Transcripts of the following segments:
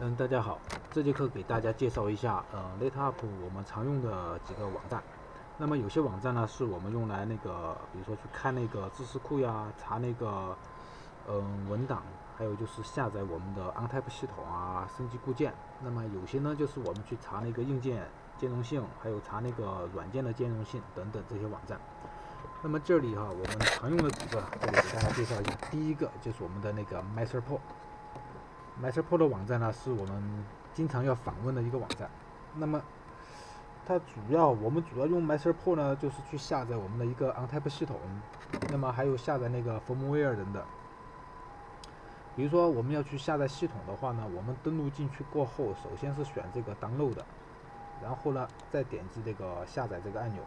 大家好，这节课给大家介绍一下NetApp 我们常用的几个网站。那么有些网站呢是我们用来比如说去看知识库呀，查文档，还有就是下载我们的 ONTAP 系统啊，升级固件。那么有些呢就是我们去查硬件兼容性，还有查软件的兼容性等等这些网站。那么这里我们常用的几个，这里给大家介绍一下。第一个就是我们的Masterport 的网站呢，是我们经常要访问的一个网站。那么我们主要用 Masterport 呢，就是去下载我们的一个 ONTAP 系统，那么还有下载firmware 等等。比如说我们要去下载系统的话呢，我们登录进去过后，首先是选这个 download， 然后呢再点击这个下载这个按钮。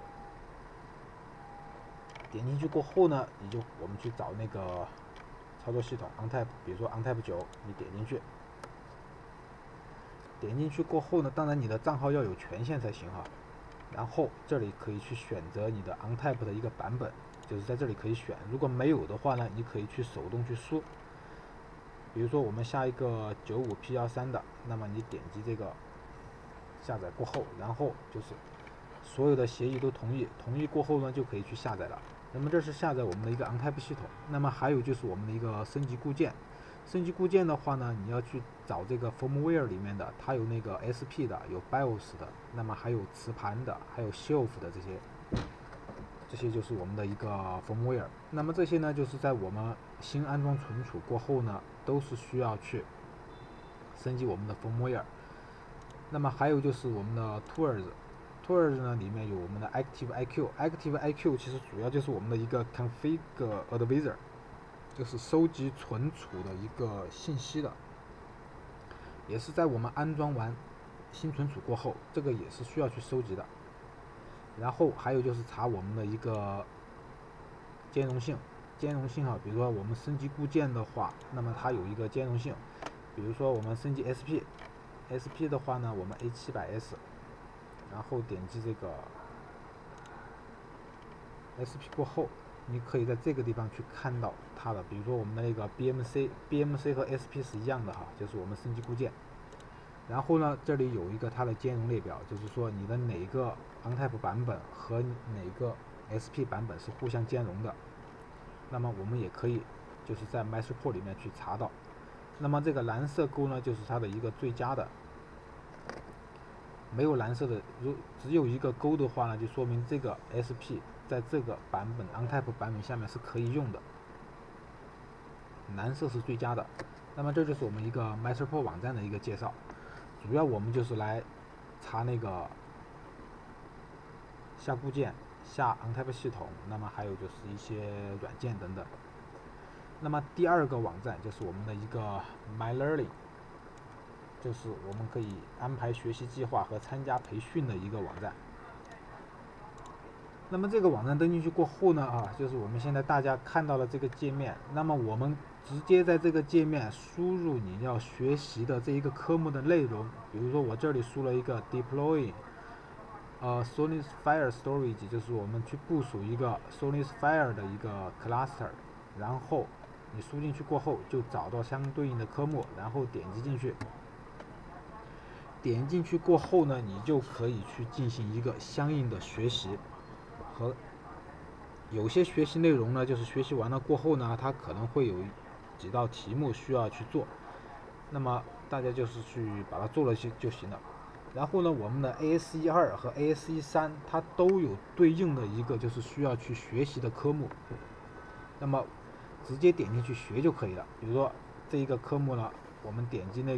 点进去过后呢，我们去找操作系统 ONTAP， 比如说 ONTAP 9，你点进去。点进去过后呢，当然你的账号要有权限才行哈。然后这里可以去选择你的 ONTAP 的一个版本，就是在这里可以选。如果没有的话呢，你可以去手动去输。比如说我们下一个 95P13 的，那么你点击这个下载过后，然后就是所有的协议都同意，同意过后呢就可以去下载了。那么这是下载我们的一个 ONTAP 系统。那么还有就是我们的一个升级固件。升级固件的话呢，你要去找这个 firmware 里面的，它有SP 的，有 BIOS 的，那么还有磁盘的，还有 shelf 的这些就是我们的一个 firmware。那么这些呢，就是在我们新安装存储过后呢，都是需要去升级我们的 firmware。那么还有就是我们的 tools 呢，里面有我们的 ActiveIQ 其实主要就是我们的一个 config advisor， 就是收集存储的一个信息的，也是在我们安装完新存储过后，这个也是需要去收集的。然后还有就是查我们的一个兼容性比如说我们升级固件的话，那么它有一个兼容性，比如说我们升级 SP 的话呢，我们 A700S， 然后点击这个 SP 过后，你可以在这个地方去看到它的，比如说我们的BMC 和 SP 是一样的哈，就是我们升级固件。然后呢，这里有一个它的兼容列表，就是说你的哪个 ONTAP 版本和哪个 SP 版本是互相兼容的。那么我们也可以就是在 Masterport 里面去查到。那么这个蓝色勾呢，就是它的一个最佳的。没有蓝色的，只有一个勾的话呢，就说明这个 SP 在这个版本 ONTAP 版本下面是可以用的。蓝色是最佳的。那么这就是我们一个 Masterport 网站的一个介绍。主要我们就是来查下固件、下 ONTAP 系统，那么还有就是一些软件等等。那么第二个网站就是我们的一个 MyLearning， 就是我们可以安排学习计划和参加培训的一个网站。那么这个网站登进去过后呢，就是我们现在大家看到了这个界面，那么我们直接在这个界面输入你要学习的这一个科目的内容。比如说我这里输了一个 deploy Solidus Fire Storage， 就是我们去部署一个 Solidus Fire 的一个 cluster， 然后你输进去过后就找到相对应的科目，然后点击进去。点进去过后呢，你就可以去进行一个相应的学习。和有些学习内容呢，就是学习完了过后呢，它可能会有几道题目需要去做，那么大家就是去把它做了就行了。然后呢，我们的 AS12 和 AS13 它都有对应的一个就是需要去学习的科目，那么直接点进去学就可以了。比如说这一个科目呢，我们点击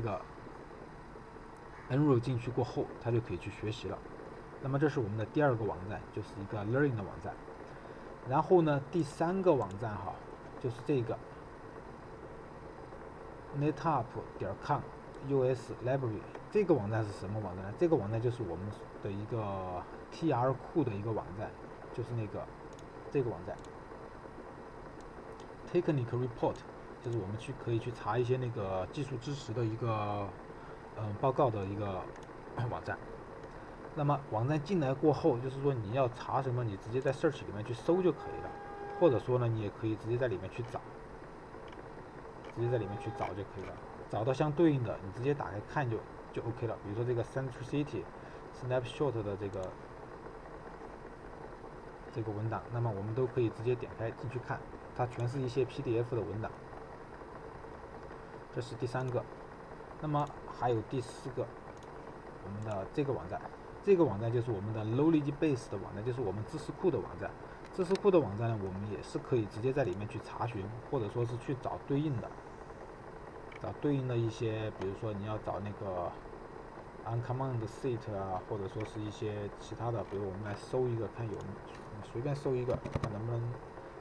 enroll 进去过后，它就可以去学习了。那么这是我们的第二个网站，就是一个 Learning 的网站。然后呢，第三个网站就是这个 netapp.com US Library。 这个网站是什么网站呢？这个网站就是我们的一个 TR 库的一个网站，就是这个网站 Technical Report， 就是我们可以去查一些技术支持的一个报告的一个网站。那么网站进来过后，就是说你要查什么，你直接在 search 里面去搜就可以了，或者说呢，你也可以直接在里面去找，就可以了。 找到相对应的，你直接打开看就 OK 了。比如说这个 Centricity Snapshot 的这个文档，那么我们都可以直接点开进去看，它全是一些 PDF 的文档。这是第3个，那么还有第4个，我们的这个网站，这个网站就是我们的 Knowledge Base 的网站，就是我们知识库的网站。知识库的网站呢，我们也是可以直接在里面去查询，或者说是去找对应的一些，比如说你要找那个 uncommand set 啊，或者说是一些其他的，比如我们来搜一个，看有随便搜一个，看能不能。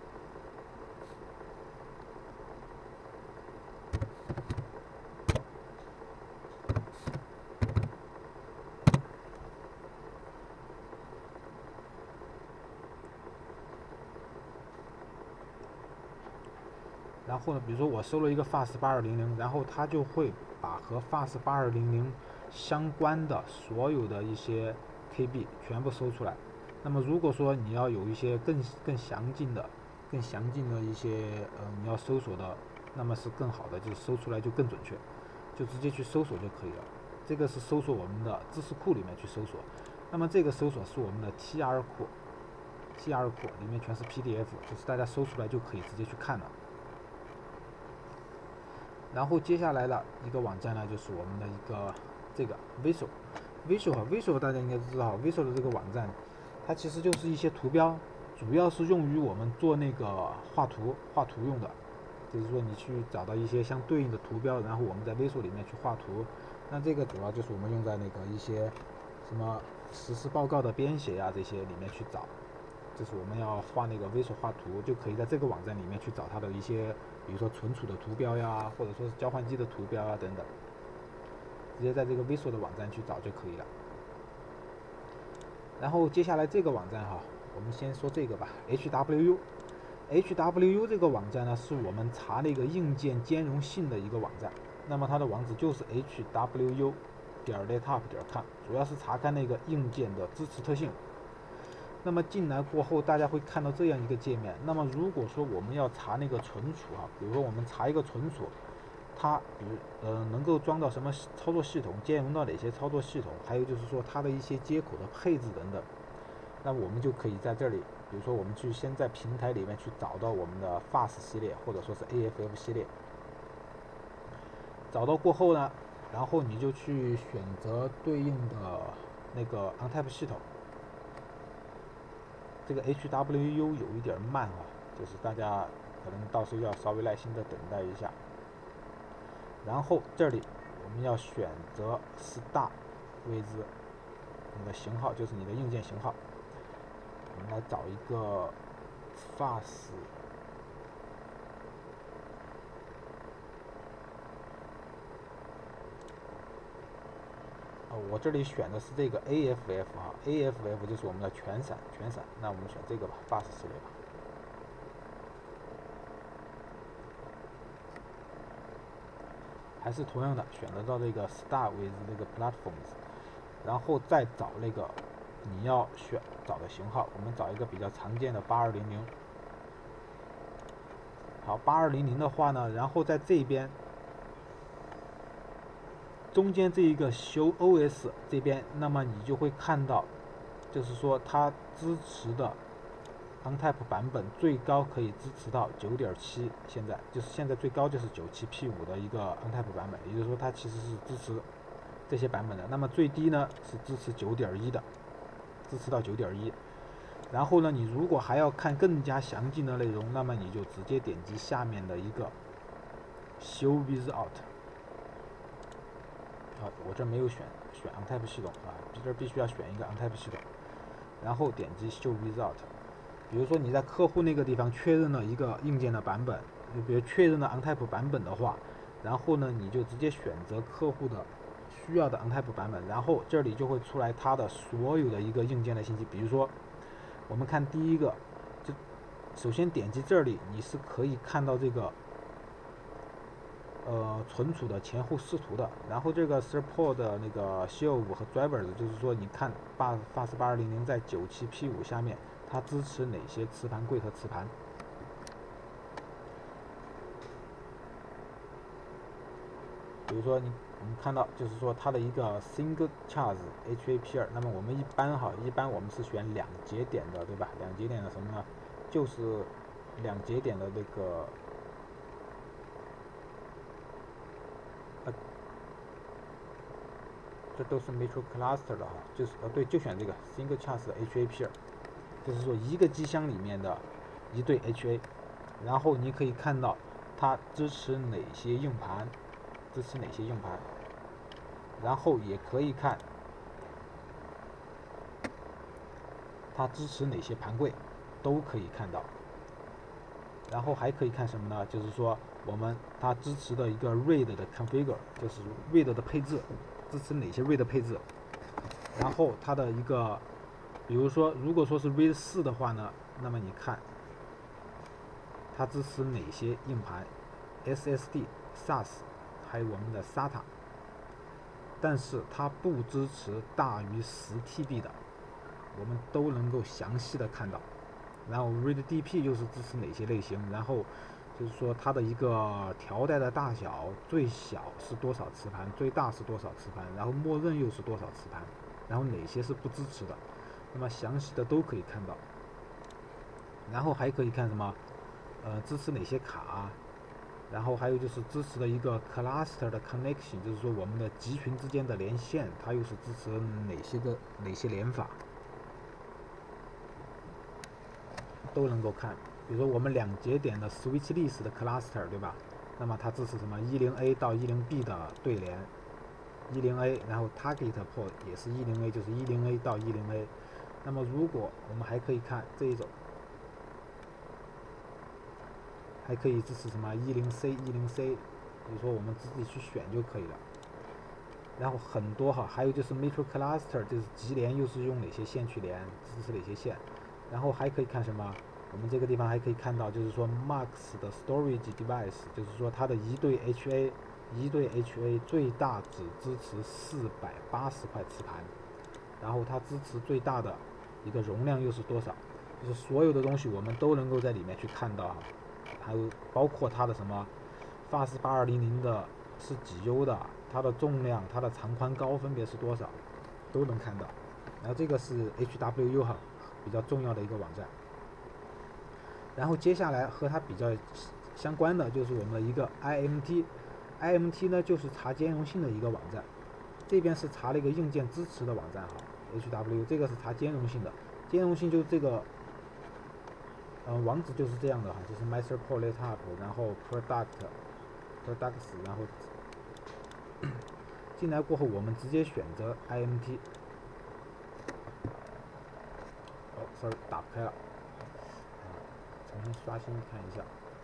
然后呢，比如说我搜了一个 FAS8200，然后它就会把和 FAS8200相关的所有的一些 KB 全部搜出来。那么如果说你要有一些更详尽的一些你要搜索的，那么是更好的，就是搜出来就更准确，就直接去搜索就可以了。这个是搜索我们的知识库里面去搜索。那么这个搜索是我们的 TR 库里面全是 PDF， 就是大家搜出来就可以直接去看了。然后接下来的一个网站呢，就是我们的一个这个 Visual 大家应该知道 Visual 的这个网站，它其实就是一些图标，主要是用于我们做那个画图用的。就是说你去找到一些相对应的图标，然后我们在 Visual 里面去画图。那这个主要就是我们用在那个一些什么实施报告的编写呀这些里面去找。就是我们要画那个 Visual 画图，就可以在这个网站里面去找它的一些，比如说存储的图标呀，或者说是交换机的图标啊等等，直接在这个 Visual 的网站去找就可以了。然后接下来这个网站哈，我们先说这个吧 ，HWU 这个网站呢，是我们查那个硬件兼容性的一个网站。那么它的网址就是 hwu.laptop.com， 主要是查看那个硬件的支持特性。那么进来过后，大家会看到这样一个界面。那么如果说我们要查那个存储啊，比如说我们查一个存储，它比如能够装到什么操作系统，兼容到哪些操作系统，还有就是说它的一些接口的配置等等。那我们就可以在这里，比如说我们去先在平台里面去找到我们的 FAS 系列或者说是 AFF 系列，找到过后呢，然后你就去选择对应的那个 ONTAP 系统。这个 HWU 有一点慢啊，就是大家可能到时候要稍微耐心的等待一下。然后这里我们要选择 Start with 你的型号，就是你的硬件型号。我们来找一个 FAS， 我这里选的是这个 AFF 啊 ，AFF 就是我们的全闪，那我们选这个吧 ，FAS 系列吧。还是同样的，选择到这个 Start with 这个 Platforms， 然后再找那个你要找的型号，我们找一个比较常见的8200。好，8200的话呢，然后在这边中间这一个 Show OS 这边，那么你就会看到，就是说它支持的 ONTAP 版本最高可以支持到 9.7， 现在最高就是 97P5 的一个 ONTAP 版本，也就是说它其实是支持这些版本的。那么最低呢是支持 9.1 的，支持到 9.1。然后呢，你如果还要看更加详尽的内容，那么你就直接点击下面的一个 Show Without。我这没有选 ONTAP 系统啊，这必须要选一个 ONTAP 系统，然后点击 Show Without。比如说你在客户那个地方确认了一个硬件的版本，就比如确认了 ONTAP 版本的话，然后呢你就直接选择客户的需要的 ONTAP 版本，然后这里就会出来它的所有的一个硬件的信息。比如说我们看第一个，就首先点击这里，你是可以看到这个存储的前后视图的，然后这个 support 的那个 shelf 和 drivers， 就是说你看 FAS8200 在 97P5 下面它支持哪些磁盘柜和磁盘。 比如说我们看到就是说它的一个 single charge HAPR， 那么我们一般我们是选2节点的，对吧？2节点的什么呢？就是2节点的那个这都是 Metro Cluster 的哈，就是对，就选这个 single charge HAPR， 就是说一个机箱里面的一对 HA， 然后你可以看到它支持哪些硬盘，然后也可以看它支持哪些盘柜，都可以看到。然后还可以看什么呢？就是说它支持的一个 RAID 的 configure， 就是 RAID 的配置，支持哪些 RAID 配置。然后它的一个，比如说如果说是 RAID 4的话呢，那么你看它支持哪些硬盘 ，SSD、SAS， 还有我们的 SATA。但是它不支持大于10TB 的，我们都能够详细的看到。然后 RAID-DP 又是支持哪些类型，然后就是说它的一个条带的大小，最小是多少磁盘，最大是多少磁盘，然后默认又是多少磁盘，然后哪些是不支持的，那么详细的都可以看到。然后还可以看什么？支持哪些卡，然后还有就是支持的一个 cluster 的 connection， 就是说我们的集群之间的连线，它又是支持哪些连法，都能够看。比如说我们2节点的 switch list 的 cluster， 对吧？那么它支持什么 10A 到 10B 的对联 10A， 然后 target port 也是 10A， 就是 10A 到 10A。那么如果我们还可以看这一种，还可以支持什么 10C， 比如说我们自己去选就可以了。然后很多哈，还有就是 Metro Cluster， 就是集联又是用哪些线去连，支持哪些线。然后还可以看什么？我们这个地方还可以看到，就是说 Max 的 Storage Device， 就是说它的一对 HA 最大只支持480块磁盘，然后它支持最大的一个容量又是多少？就是所有的东西我们都能够在里面去看到哈。还有包括它的什么 FAS8200 的是几 U 的，它的重量、它的长宽高分别是多少，都能看到。然后这个是 HWU 哈，比较重要的一个网站。然后接下来和它比较相关的就是我们的一个 IMT 呢就是查兼容性的一个网站，这边是查了一个硬件支持的网站哈 HW， 这个是查兼容性的，兼容性就是这个网址就是这样的哈，就是 master port setup， 然后 products， 然后进来过后我们直接选择 IMT。 sorry 打不开了，重新刷新看一下。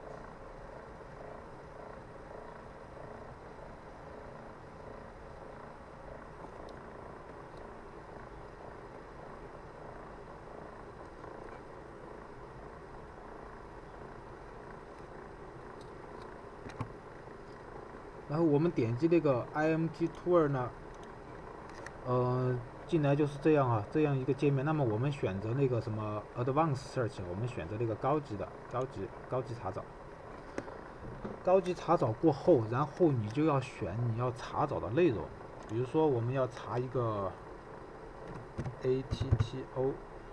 然后我们点击这个 IMT Tour 呢，进来就是这样啊，这样一个界面。那么我们选择那个什么 Advanced Search， 我们选择那个高级查找。高级查找过后，然后你就要选你要查找的内容。比如说我们要查一个 ATTO，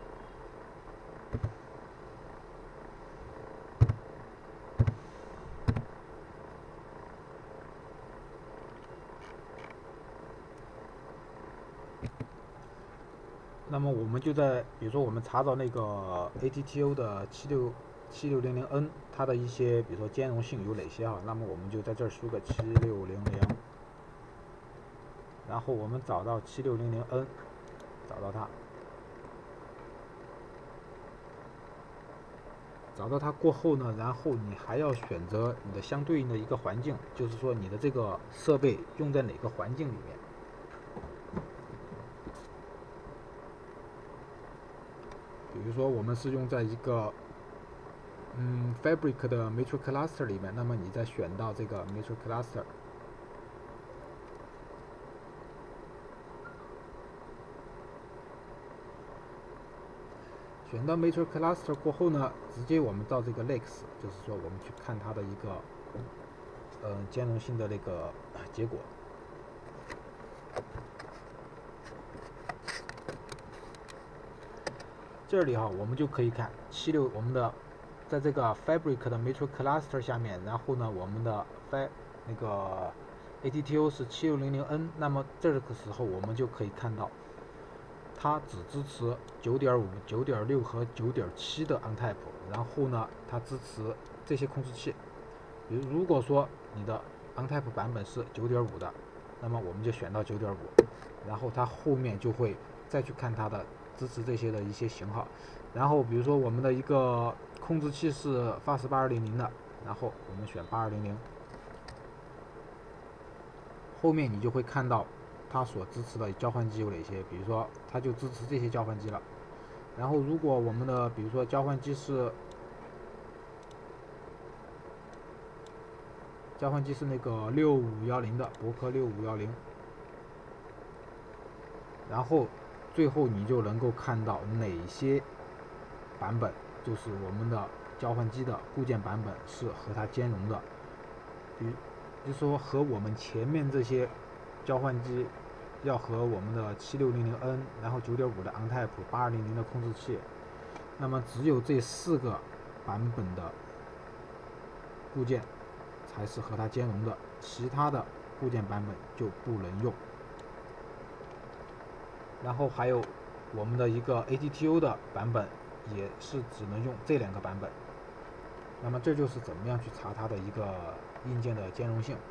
那么我们就在，比如说我们查找那个 ATTO 的7600N， 它的一些比如说兼容性有哪些哈，那么我们就在这儿输个7600，然后我们找到7600N， 找到它过后呢，然后你还要选择你的相对应的一个环境，就是说你的这个设备用在哪个环境里面。比如说我们是用在一个Fabric 的 Metro Cluster 里面，那么你再选到这个 Metro Cluster， 选到 Metro Cluster 过后呢，直接我们到这个 Lakes， 就是说我们去看它的一个兼容性的那个结果。这里哈，我们就可以看76我们的在这个 Fabric 的 Matrix Cluster 下面，然后呢，我们的那个 ATTO 是7600N，那么这个时候我们就可以看到，它只支持 9.5、9.6 和 9.7的 OnType， 然后呢，它支持这些控制器。如果说你的 OnType 版本是 9.5 的，那么我们就选到 9.5， 然后它后面就会再去看它的支持这些的一些型号。然后比如说我们的一个控制器是 FAS8200 的，然后我们选8200，后面你就会看到它所支持的交换机有哪些，比如说它就支持这些交换机了。然后如果我们的比如说交换机是那个6510的，博科6510，然后最后你就能够看到哪些版本就是我们的交换机的固件版本是和它兼容的，就是说和我们前面这些交换机要和我们的7600N，然后9.5的 OnType、8200的控制器，那么只有这4个版本的固件才是和它兼容的，其他的固件版本就不能用。然后还有我们的一个 ATTO 的版本也是只能用这2个版本。那么这就是怎么样去查它的一个硬件的兼容性。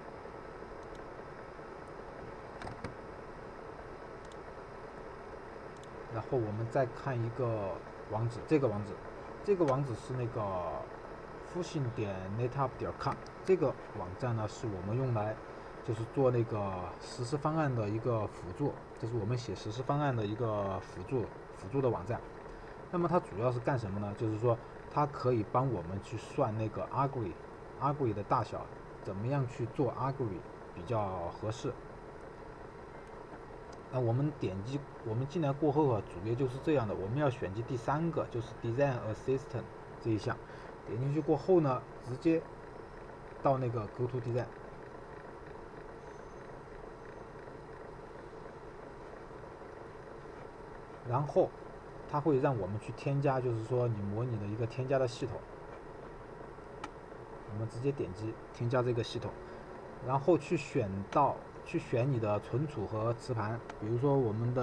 然后我们再看一个网址，这个网址是那个复信.netapp.com， 这个网站呢是我们用来就是做那个实施方案的一个辅助，就是我们写实施方案的一个辅助的网站。那么它主要是干什么呢？就是说它可以帮我们去算那个 argui 的大小，怎么样去做 argui 比较合适。那我们进来过后啊，主页就是这样的。我们要选击第3个，就是 Design Assistant 这一项。点进去过后呢，直接到那个 Go to Design， 然后它会让我们去添加，就是说你模拟的一个添加的系统。我们直接点击添加这个系统，然后去选你的存储和磁盘。比如说我们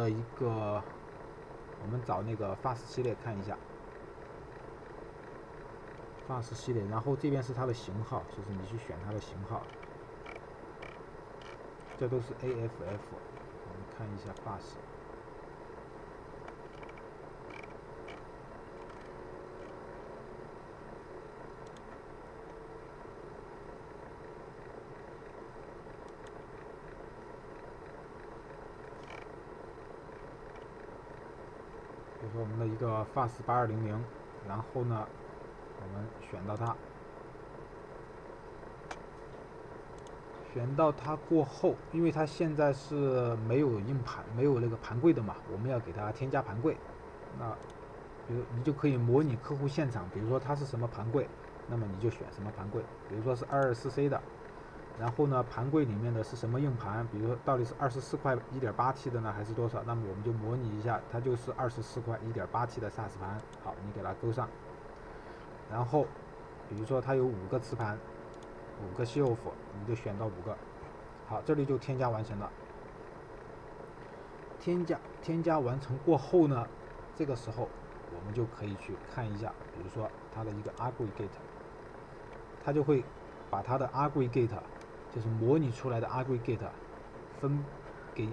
找那个 FAS 系列看一下 ，FAS 系列，然后这边是它的型号，就是你去选它的型号，这都是 AFF。我们看一下 FAS。比如说我们的一个 FAS 8200，然后呢，我们选到它，选到它过后，因为它现在是没有硬盘、没有那个盘柜的嘛，我们要给它添加盘柜。那比如你就可以模拟客户现场，比如说它是什么盘柜，那么你就选什么盘柜。比如说是224C 的，然后呢，盘柜里面的是什么硬盘？比如说到底是24块 1.8T 的呢，还是多少？那么我们就模拟一下，它就是24块 1.8T 的 SAS 盘。好，你给它勾上。然后，比如说它有5个磁盘，5个 shelf， 你就选到5个。好，这里就添加完成了。添加完成过后呢，这个时候我们就可以去看一下，比如说它的一个 aggregate， 它就会把它的 aggregate。就是模拟出来的 aggregate 分给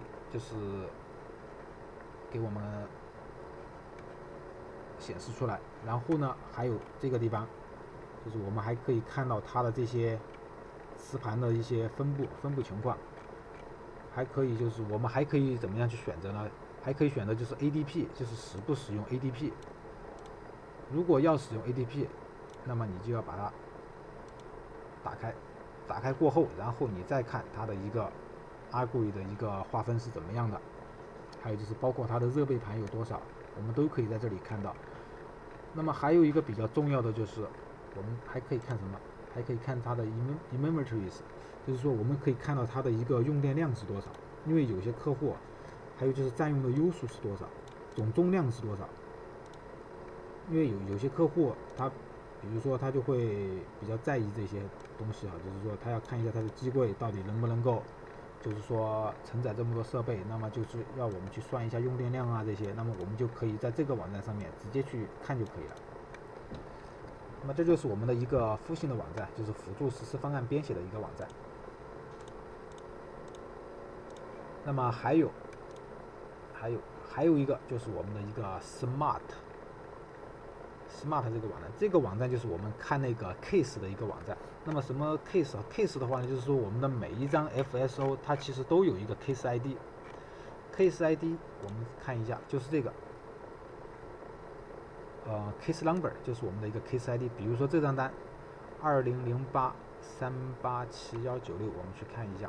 我们显示出来。然后呢，还有这个地方，就是我们还可以看到它的这些磁盘的一些分布情况。还可以就是我们还可以怎么样去选择呢？还可以选择就是 ADP， 就是使不使用 ADP。如果要使用 ADP， 那么你就要把它打开过后，然后你再看它的一个 argui 的一个划分是怎么样的，还有就是包括它的热倍盘有多少，我们都可以在这里看到。那么还有一个比较重要的就是，我们还可以看什么？ 还可以看它的 inventories， 就是说我们可以看到它的一个用电量是多少，因为有些客户，还有就是占用的优数是多少，总重量是多少。因为有些客户他，比如说他就会比较在意这些东西哈，就是说他要看一下他的机柜到底能不能够，就是说承载这么多设备，那么就是要我们去算一下用电量啊这些，那么我们就可以在这个网站上面直接去看就可以了。那么这就是我们的一个复性的网站，就是辅助实施方案编写的一个网站。那么还有一个就是我们的一个 Smart 这个网站，这个网站就是我们看那个 case 的一个网站。那么什么 case 的话呢，就是说我们的每一张 FSO 它其实都有一个 case ID。case ID 我们看一下，就是这个case number 就是我们的一个 case ID。比如说这张单2008387196，我们去看一下。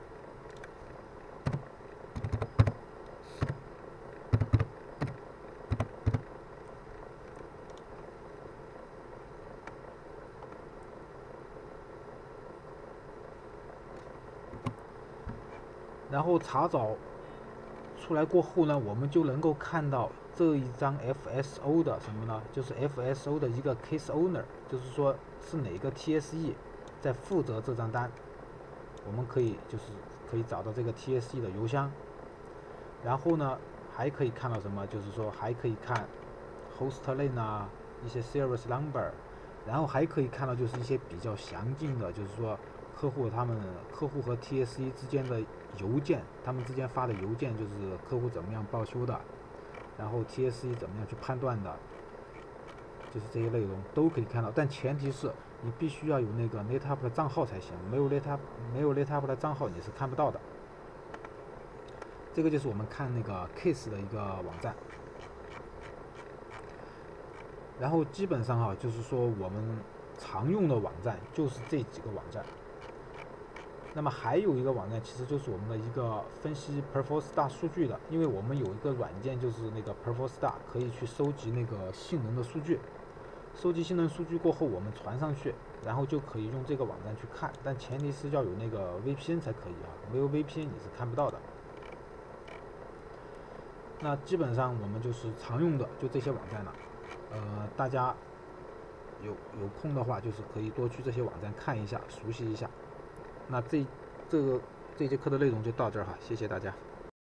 然后查找出来过后呢，我们就能够看到这一张 FSO 的什么呢？就是 FSO 的一个 case owner， 就是说是哪个 TSE 在负责这张单，我们可以找到这个 TSE 的邮箱。然后呢，还可以看到什么？就是说还可以看 host name 啊，一些 series number， 然后还可以看到就是一些比较详尽的，就是说客户和 TSE 之间的邮件，他们之间发的邮件就是客户怎么样报修的，然后 TSE 怎么样去判断的，就是这些内容都可以看到。但前提是你必须要有那个 NetApp 的账号才行，没有 NetApp 的账号你是看不到的。这个就是我们看那个 case 的一个网站。然后基本上就是说我们常用的网站就是这几个网站。那么还有一个网站，其实就是我们的一个分析 Performstar 数据的，因为我们有一个软件，就是那个 Performstar， 可以去收集那个性能的数据。收集性能数据过后，我们传上去，然后就可以用这个网站去看，但前提是要有那个 VPN 才可以啊，没有 VPN 你是看不到的。那基本上我们就是常用的就这些网站了。大家有空的话，就是可以多去这些网站看一下，熟悉一下。那这节课的内容就到这儿哈，谢谢大家。